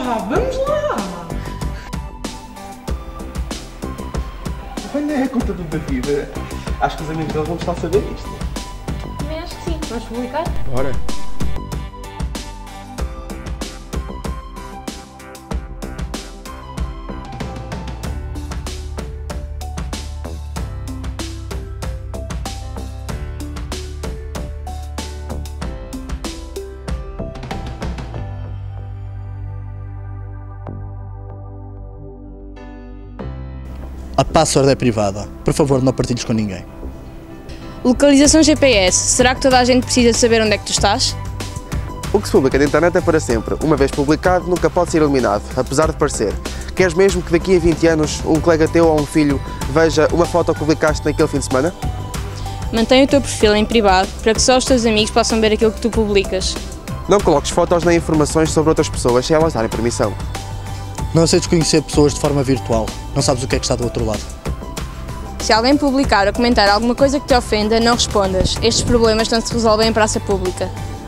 Vamos lá! Olha, é a conta do David. Acho que os amigos deles vão gostar de saber isto. Também acho que sim. Vamos publicar? Bora. A password é privada. Por favor, não partilhes com ninguém. Localização GPS. Será que toda a gente precisa saber onde é que tu estás? O que se publica na internet é para sempre. Uma vez publicado, nunca pode ser eliminado, apesar de parecer. Queres mesmo que daqui a 20 anos um colega teu ou um filho veja uma foto que publicaste naquele fim de semana? Mantém o teu perfil em privado para que só os teus amigos possam ver aquilo que tu publicas. Não coloques fotos nem informações sobre outras pessoas sem elas darem permissão. Não aceites conhecer pessoas de forma virtual. Não sabes o que é que está do outro lado. Se alguém publicar ou comentar alguma coisa que te ofenda, não respondas. Estes problemas não se resolvem em praça pública.